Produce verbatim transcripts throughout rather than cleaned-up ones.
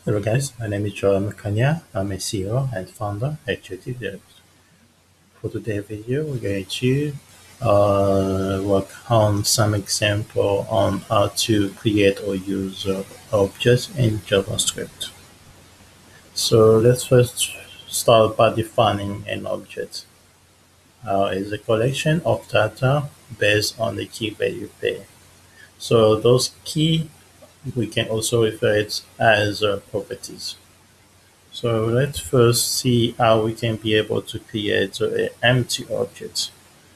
Hello guys, my name is Joel Mukanya. I'm a C E O and founder at J T Devs. For today's video, we're going to uh, work on some example on how to create or use uh, objects in JavaScript. So let's first start by defining an object. Uh, it's a collection of data based on the key value pair. So those key, we can also refer it as uh, properties. So let's first see how we can be able to create an empty object.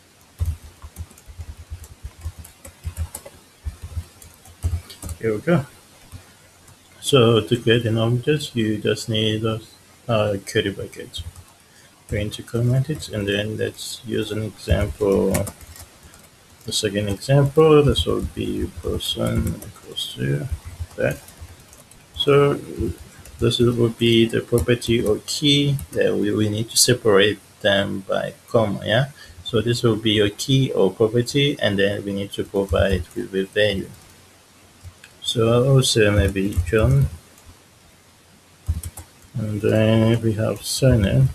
Here we go. So to create an object, you just need a, a curly bracket. We're going to comment it, and then let's use an example. The second example, this will be person equals to that. So this will be the property or key that we, we need to separate them by comma, yeah? So this will be a key or property, and then we need to provide with a value. So I will say maybe John, and then we have surname.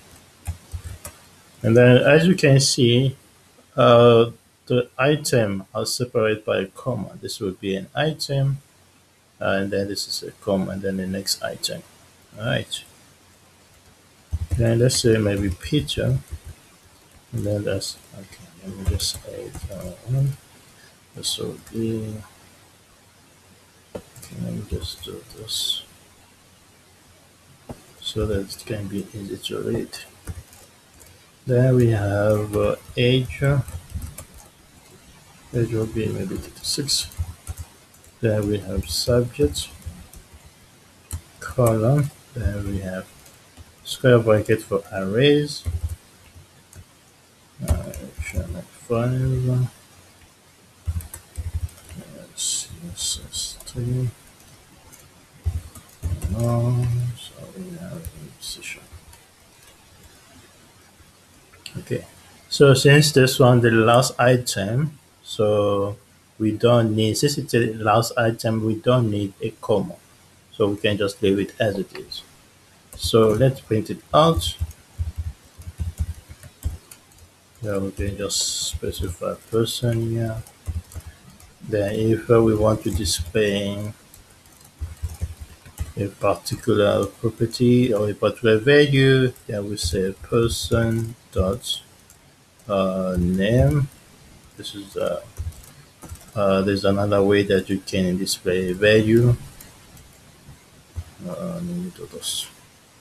And then as you can see, uh, the item are separated by a comma. This will be an item, uh, and then this is a comma, and then the next item. All right. Then let's say maybe picture, and then that's okay. Let me just add uh, one. This will be. Okay, let me just do this so that it can be easy to read. Then we have uh, age. Age will be maybe thirty-six. Then we have subject, column. Then we have square bracket for arrays. Uh, five. C S S three. No, so we have position. Okay, so since this one the last item, so we don't need, since it's the last item, we don't need a comma, so we can just leave it as it is. So let's print it out. Yeah, we can just specify person here. Then if uh, we want to display a particular property or a particular value, then we say person dot uh, name. This is uh, uh, there's another way that you can display a value. Uh, let me do this.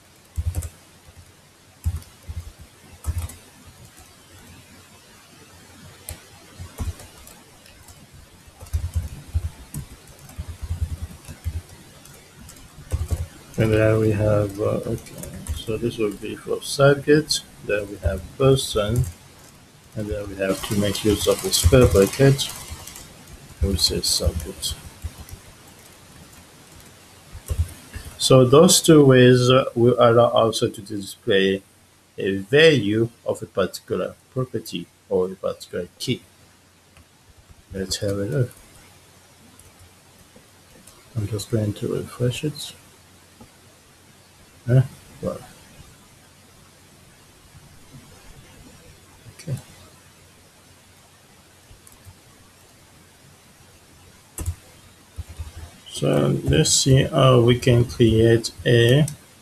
And then we have uh, okay. So this will be for subject. Then we have person, and then we have to make use of the square bracket. We say subject. So those two ways uh, will allow also to display a value of a particular property or a particular key. Let's have a look. I'm just going to refresh it. Huh? Well, okay. So let's see how we can create a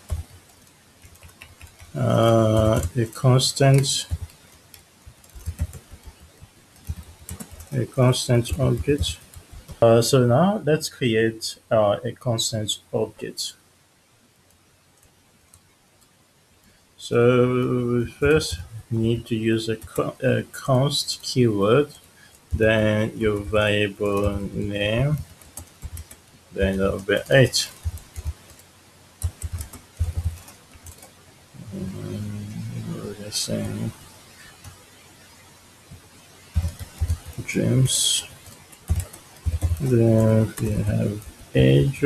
uh, a constant a constant object. Uh, so now let's create uh, a constant object. So we first need to use a, co- a const keyword, then your variable name, then that will be eight. We're just saying James. Then we have age,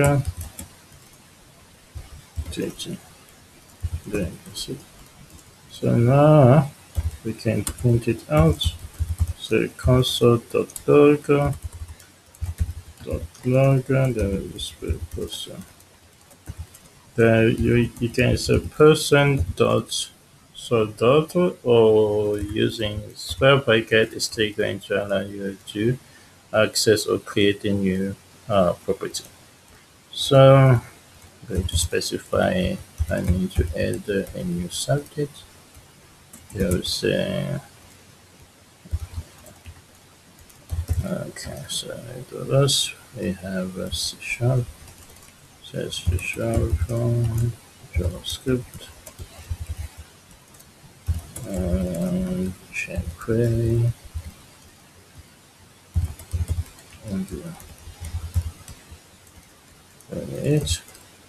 thirty. Then that's it. So now we can print it out. So console.log dot log, then we display person. Then you, you can say person dot so dot or using square bracket is still going to allow you to access or create a new uh, property. So I'm going to specify I need to add a new subject. You'll say okay, so to this we have a C sharp, says C sharp from JavaScript, and jQuery, and it.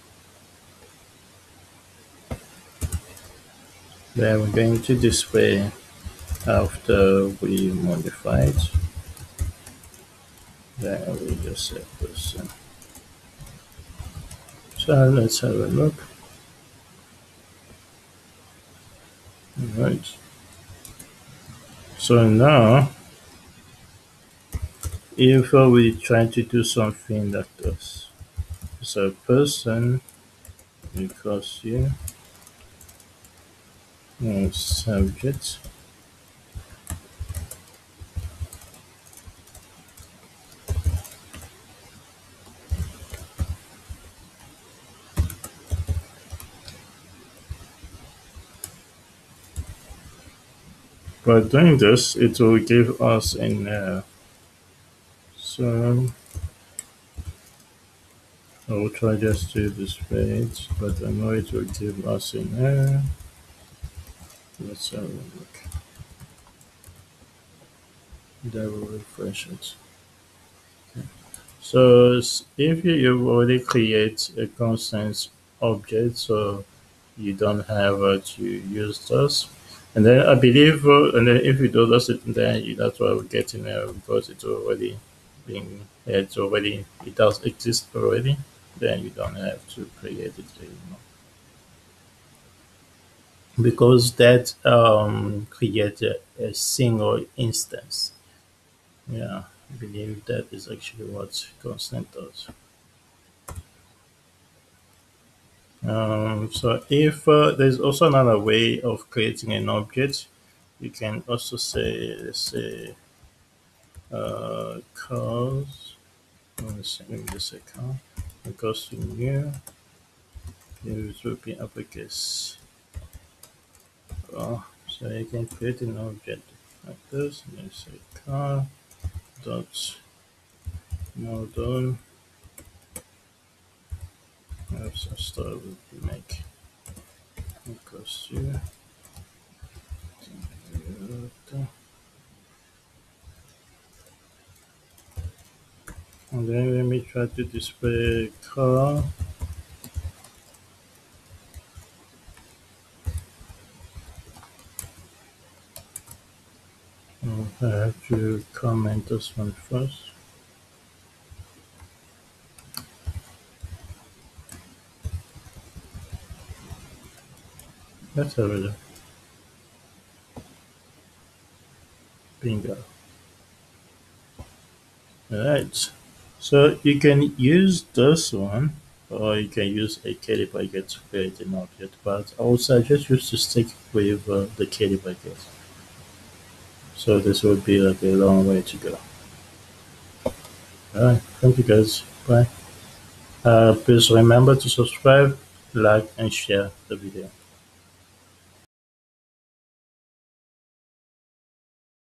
Then we're going to display after we modify it. Then we just say person. So let's have a look. Alright. So now, if uh, we try to do something like this, so person equals here, and subject, by doing this, it will give us an error. So I will try just to display it, but I know it will give us an error. Let's have a look. That will refresh it. Okay. So if you already create a constant object, so you don't have uh, to use those. And then I believe, uh, and then if you do this, then you, that's why we're getting error because it's already being, it's already, it does exist already. Then you don't have to create it anymore. Because that um, creates a, a single instance. Yeah, I believe that is actually what constant does. Um, so if uh, there's also another way of creating an object, you can also say, let's say, uh, cause, let me say, let me just say car, equals to new, it will be uppercase. Oh, so you can create an object like this, and then say car dot model, let's start with make equals to and then let me try to display car. I have to comment this one first. Let's have a look. Bingo. Alright. So you can use this one or you can use a curly bracket to create an object, but I would suggest you to stick with uh, the curly bracket. So this would be like a long way to go. Alright, thank you guys. Bye. Uh, please remember to subscribe, like, and share the video.